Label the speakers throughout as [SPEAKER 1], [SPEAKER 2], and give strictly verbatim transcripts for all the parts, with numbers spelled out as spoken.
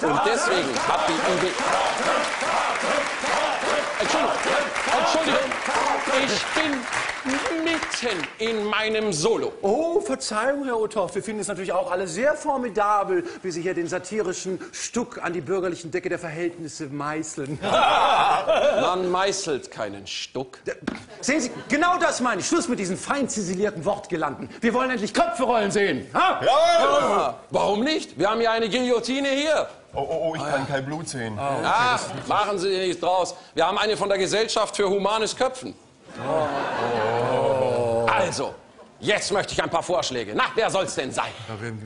[SPEAKER 1] Und deswegen hat die Idee... Entschuldigung, Entschuldigung, ich bin mitten in meinem Solo.
[SPEAKER 2] Oh, Verzeihung, Herr Othoff. Wir finden es natürlich auch alle sehr formidabel, wie Sie hier den satirischen Stuck an die bürgerlichen Decke der Verhältnisse meißeln.
[SPEAKER 1] Man meißelt keinen Stuck.
[SPEAKER 2] Sehen Sie, genau das meine ich. Schluss mit diesen fein ziselierten Wortgelanden. Wir wollen endlich Köpfe rollen sehen. Ha?
[SPEAKER 1] Ja, ja. Warum nicht? Wir haben ja eine Guillotine hier.
[SPEAKER 3] Oh, oh, oh, ich kann ah, kein Blut sehen.
[SPEAKER 1] Oh, okay, ah, machen Sie nichts draus. Wir haben eine von der Gesellschaft für humanes Köpfen. Oh. Oh. Also, jetzt möchte ich ein paar Vorschläge. Na, wer soll's denn sein?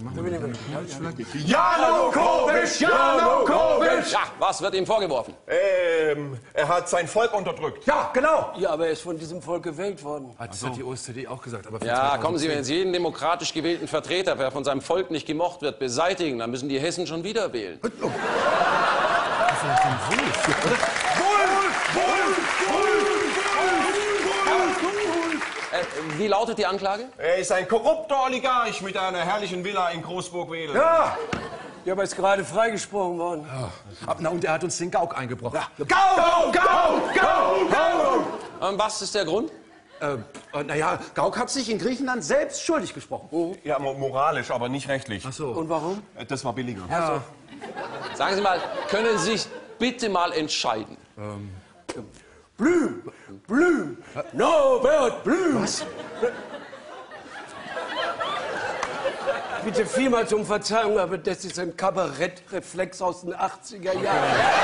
[SPEAKER 3] Janukowitsch! Janukowitsch!
[SPEAKER 1] Ja, was wird ihm vorgeworfen?
[SPEAKER 3] Ähm, er hat sein Volk unterdrückt.
[SPEAKER 2] Ja, genau.
[SPEAKER 4] Ja, aber er ist von diesem Volk gewählt worden.
[SPEAKER 2] Das hat die O S Z E auch gesagt. Aber
[SPEAKER 1] ja, kommen Sie, wenn Sie jeden demokratisch gewählten Vertreter, der von seinem Volk nicht gemocht wird, beseitigen, dann müssen die Hessen schon wieder wählen.
[SPEAKER 2] Oh. Was ist denn Wolf? Wolf! Wolf! Wolf!
[SPEAKER 1] Äh, wie lautet die Anklage?
[SPEAKER 3] Er ist ein korrupter Oligarch mit einer herrlichen Villa in Großburg-Wedel.
[SPEAKER 2] Ja!
[SPEAKER 4] Ja, aber ist gerade freigesprochen worden.
[SPEAKER 2] Ja. Na, und er hat uns den Gauk eingebrochen.
[SPEAKER 3] Ja. Gauk! Gauk! Gauk! Gauk!
[SPEAKER 1] Ähm, was ist der Grund?
[SPEAKER 2] Äh, naja, Gauk hat sich in Griechenland selbst schuldig gesprochen.
[SPEAKER 3] Oh. Ja, moralisch, aber nicht rechtlich.
[SPEAKER 2] Ach so.
[SPEAKER 4] Und warum?
[SPEAKER 3] Das war billiger.
[SPEAKER 2] Ja.
[SPEAKER 1] Sagen Sie mal, können Sie sich bitte mal entscheiden?
[SPEAKER 2] Ähm.
[SPEAKER 4] Blüm! Blüm! Norbert Blüm!
[SPEAKER 2] Was?
[SPEAKER 4] Bitte vielmals um Verzeihung, aber das ist ein Kabarettreflex aus den achtziger Jahren.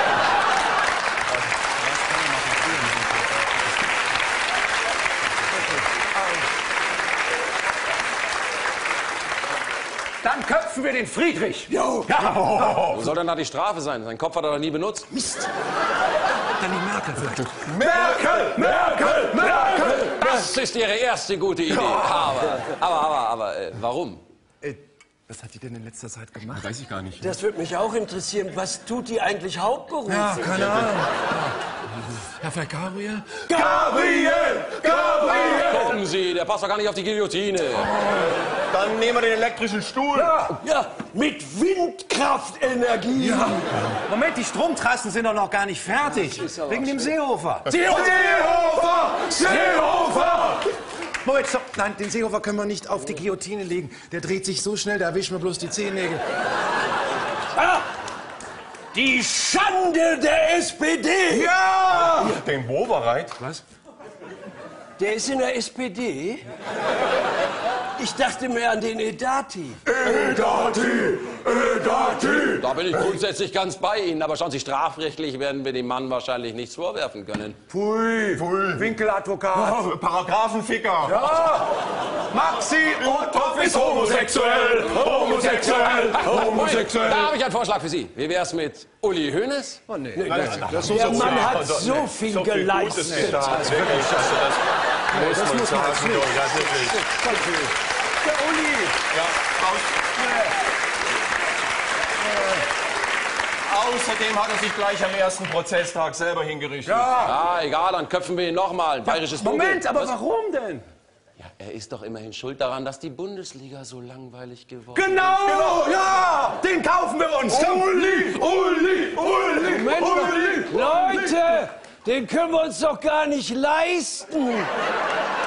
[SPEAKER 2] Dann köpfen wir den Friedrich.
[SPEAKER 4] Jo.
[SPEAKER 2] Ja.
[SPEAKER 1] Wo soll denn da die Strafe sein? Sein Kopf hat er doch nie benutzt.
[SPEAKER 2] Mist. Dann die Merkel vielleicht.
[SPEAKER 3] Merkel! Merkel! Merkel!
[SPEAKER 1] Das ist Ihre erste gute Idee. Aber, aber, aber, aber, äh, warum?
[SPEAKER 2] Äh, was hat die denn in letzter Zeit gemacht?
[SPEAKER 3] Weiß ich gar nicht.
[SPEAKER 4] Das würde mich auch interessieren. Was tut die eigentlich hauptberuflich?
[SPEAKER 2] Ja, keine Ahnung. Herr Frey Gabriel?
[SPEAKER 3] Gabriel! Gabriel!
[SPEAKER 1] Kommen Sie, der passt doch gar nicht auf die Guillotine.
[SPEAKER 3] Dann nehmen wir den elektrischen Stuhl.
[SPEAKER 2] Ja.
[SPEAKER 4] Ja, mit Windkraftenergie.
[SPEAKER 2] Ja. Moment, die Stromtrassen sind doch noch gar nicht fertig. Wegen dem Seehofer.
[SPEAKER 3] Seehofer! Seehofer!
[SPEAKER 2] Moment, stopp. Nein, den Seehofer können wir nicht auf die Guillotine legen. Der dreht sich so schnell, da erwischen wir bloß die Zehennägel.
[SPEAKER 4] Ah, die Schande der S P D.
[SPEAKER 3] Ja! Den Wobereit?
[SPEAKER 2] Was?
[SPEAKER 4] Der ist in der S P D? Ich dachte mehr an den Edati.
[SPEAKER 3] Edati! Edati!
[SPEAKER 1] Da bin ich grundsätzlich ganz bei Ihnen. Aber schauen Sie, strafrechtlich werden wir dem Mann wahrscheinlich nichts vorwerfen können.
[SPEAKER 2] Pfui,
[SPEAKER 3] Pfui.
[SPEAKER 2] Winkeladvokat.
[SPEAKER 3] Oh, Paragraphenficker.
[SPEAKER 2] Ja. Maxi
[SPEAKER 3] Othoff ist homosexuell! Homosexuell! Homosexuell!
[SPEAKER 1] Da habe ich einen Vorschlag für Sie. Wie wär's mit Uli Hoeneß?
[SPEAKER 2] Oh, nee.
[SPEAKER 3] Das ist so
[SPEAKER 4] Der Mann
[SPEAKER 3] sozial.
[SPEAKER 4] hat so viel
[SPEAKER 3] so viel
[SPEAKER 4] geleistet.
[SPEAKER 3] Gutes getan. Wirklich, das, das,
[SPEAKER 2] das muss man
[SPEAKER 3] sagen.
[SPEAKER 2] nicht.
[SPEAKER 3] Ja, wirklich.
[SPEAKER 4] Der Uli.
[SPEAKER 3] Ja, aus. Außerdem hat er sich gleich am ersten Prozesstag selber hingerichtet.
[SPEAKER 1] Ja, egal, dann köpfen wir ihn nochmal. Bayerisches
[SPEAKER 2] Moment,
[SPEAKER 1] Logo.
[SPEAKER 2] aber
[SPEAKER 1] Was?
[SPEAKER 2] warum denn?
[SPEAKER 1] Ja, er ist doch immerhin schuld daran, dass die Bundesliga so langweilig geworden
[SPEAKER 2] Genau, ja, den kaufen wir uns.
[SPEAKER 3] Uli, Uli, Uli,
[SPEAKER 4] Mensch,
[SPEAKER 3] Uli.
[SPEAKER 4] Leute, den können wir uns doch gar nicht leisten.